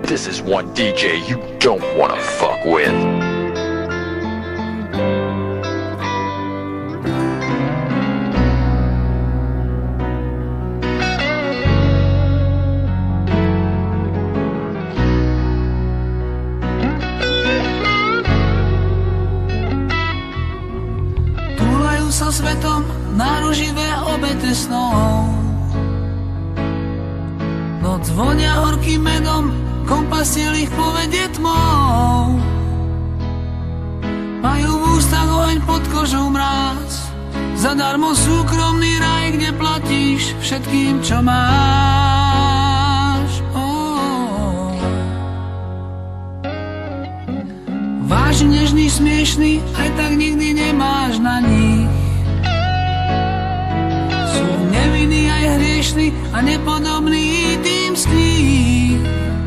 This is one D J you don't wanna fuck with. Túlajú sa svetom náruživé obete snov. Noc vonia horkým medom, kompasiel ich povedie tmou. Majú v ústach oheň, pod kožou mráz, zadarmo súkromný raj, kde platíš všetkým, čo máš. Oh. Vážny, nežný, smiešný, aj tak nikdy nemáš na nich. Sú nevinní aj hriešní a nepodobní tým z kníh.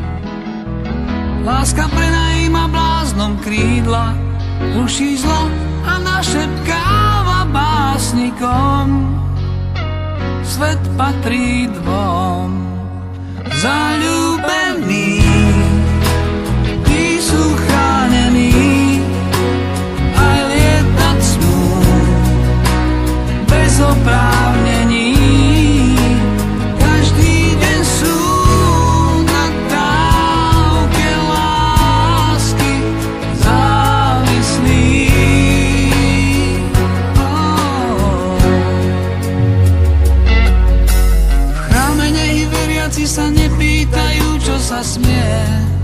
Láska prenajíma bláznom krídla, ruší zlo a našepkáva básnikom. Svet patrí dvom zaľúbení, tí sú chránení, aj lietať smú bez oprávnení. Sa nepýtajú, čo sa smie.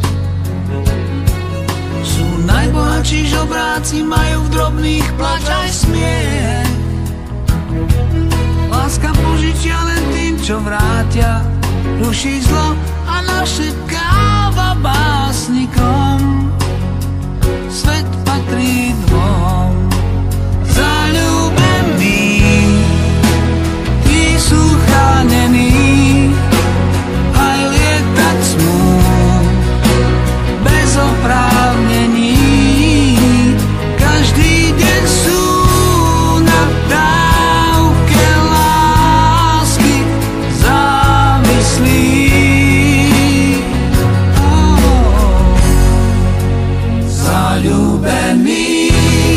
Sú najbohatší žobráci, majú v drobných plač aj smiech. Láska požičia len tým, čo vrátia, ruší zlo a našepkáva básnikom. Svet patrí dvom zaľúbeným, tí sú chránení, oprávnení. Každý deň sú na dávke lásky závislí. Oh. Zaľúbení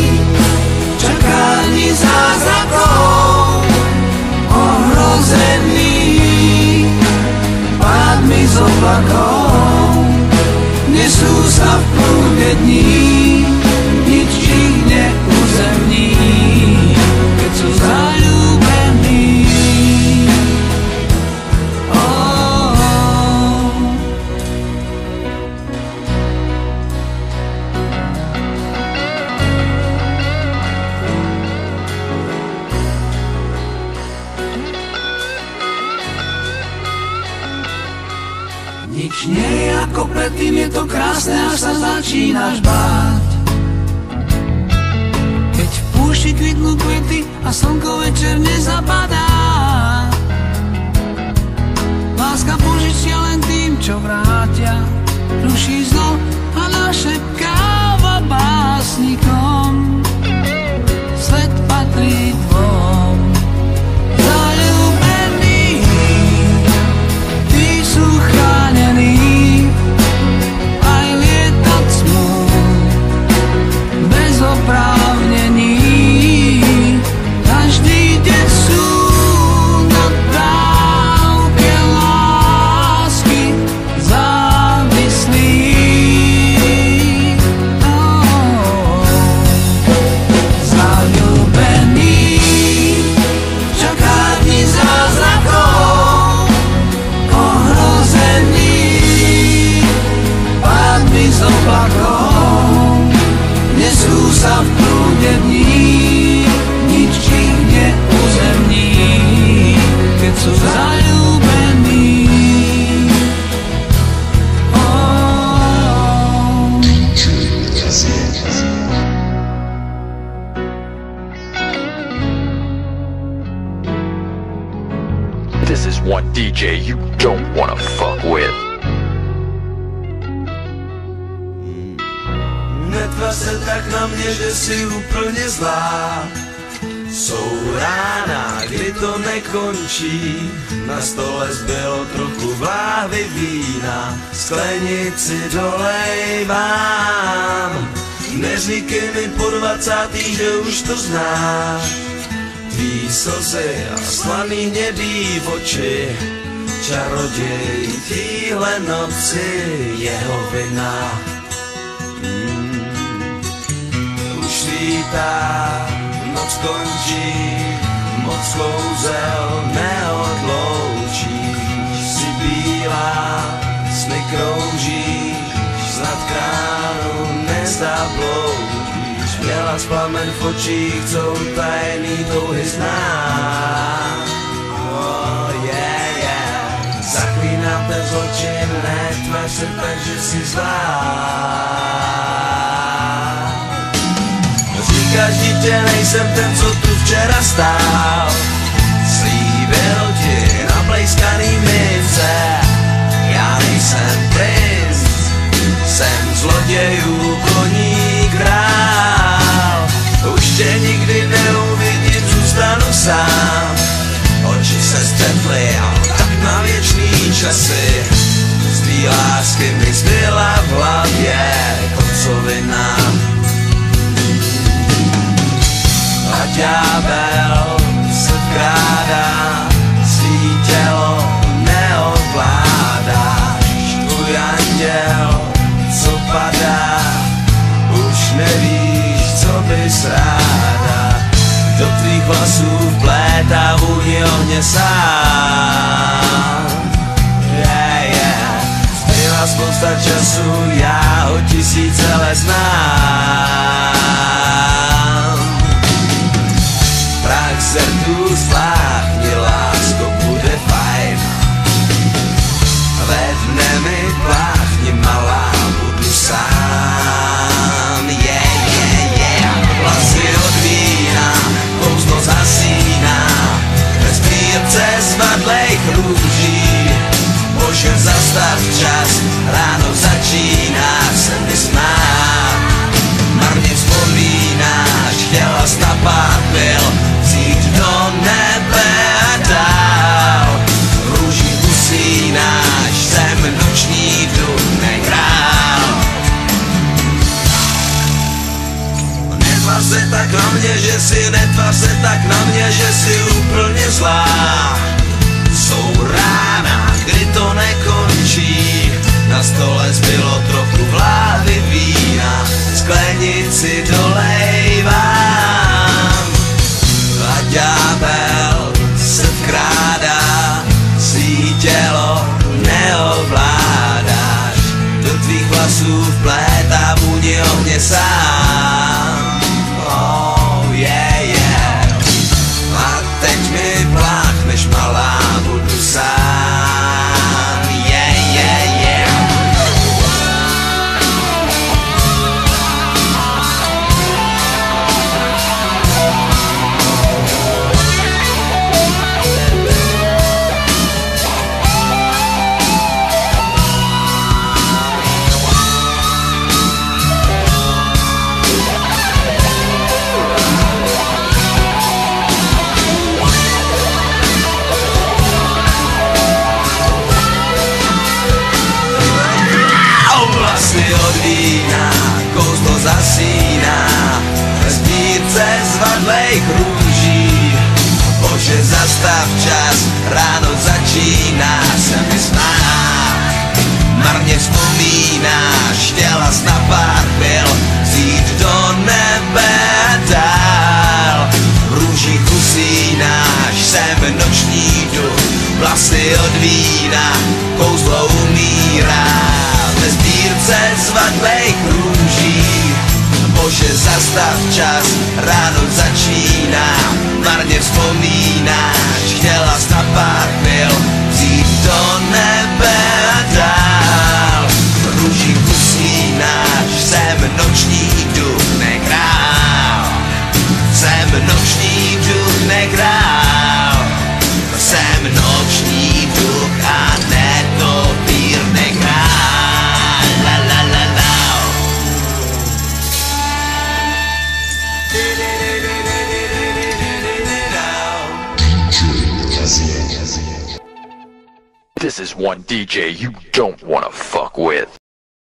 čakaní zázrakov, ohrození pádmi z oblakov. Nesú sa v prúde dní, nič ich neuzemní, keď sú zaľúbení. Oh. Nič nie je ako predtým, je to krásne, až sa začínaš báť. Keď v púšti kvitnú kvety a slnko večer nezapadá. Láska požičia len tým, čo vrátia, ruší zlo a našepkáva básnikom. Svet patrí dvom zaľúbeným, tí sú chránení, aj lietať smú bez oprávnení. Každý deň sú na dávke lásky závislí. Oh. Zaľúbení čakárni zázrakov, ohrození pádmi z oblakov. Nesú sa v prúde dní, nič ich neuzemní, keď sú zaľúbení. Oh. This is one D J you don't wanna fuck with. Netvař se tak na mě, že jsi úplně zlá. Jsou rána, kdy to nekončí, na stole zbylo trochu vláhy. lahvi vína, sklenici dolejvám. Neříkej mi po dvacátý, že už to znáš. Tvý slzy a slaný hnědý oči, čaroděj týhle noci, jeho vina. Mm. Už svítá, noc končí, moc kouzel neodloučíš. Jsi bílá, sny kroužíš, snad kránu nezabloudíš. Měla plamen v očích, co tajný touhy zná. Oh yeah, yeah. Zaklínám ten zločin, netvař se tak, že jsi zlá. Říkáš, dítě, nejsem ten, co tu včera stál. Slíbil ti na plejskaný mince. Já nejsem princ, jsem zlodějů koní král. Už tě nikdy neuvidím, zůstanu sám. Oči se střetly, tak na věčný časy. Z tvý lásky mi zbyla v hlavě koncovina. A ďábel se vkrádá, svý tělo neovládáš. Tvůj anděl, co padá, už nevíš, co bys ráda. Do tvých vlasů vplétá vůni ohně sám. Yeah, yeah. Zbyla spousta času, já ho tisíce let znám. Prach srdů spláchni, lásko, bude fajn. Ve dne mi pláchni, malá, budu sám. Yeah, yeah, yeah. Vlasy od vína, kouzlo zasíná. Ve sbírce zvadlejch růží. Bože, zastav čas, ráno začíná se mi smát. Marně vzpomínáš, chtěla jsi na pár pil, vzít do nebe a dál. V růžích usínáš, jsem noční důdnej král. Netvař se tak na mě, že jsi, netvař se tak na mě, že jsi úplně zlá. Jsou rána, kdy to nekončí, na stole zbylo trochu vláhy vína, sklenici dolejvám. A ďábel se vkrádá, svý tělo neovládáš. Do tvých vlasů vplétá vůni ohně sám. Oh yeah, yeah. A teď mi pláchneš, malá, budu sám. Yeah, yeah, yeah. Od vína, kouzlo zasíná, ve sbírce zvadlejch růží. Bože, zastav čas, ráno začíná se mi smát. Marně vzpomínáš, chtěla jsi na pár pil, vzít do nebe dál. V růžích usínáš, jsem noční duch, vlasy od vína, kouzlo umírá. Ve sbírce zvadlejch růží. Bože, zastav čas, ráno začíná. Marně vzpomínáš, chtěla jsi na pár pil, vzít do nebe a dál. V růžích usínáš, jsem noční duch, nekrál. Jsem noční duch, nekrál. Jsem noční duch a netopír, nekrál. La la la la. D J Kazuya. This is one D J you don't wanna fuck with.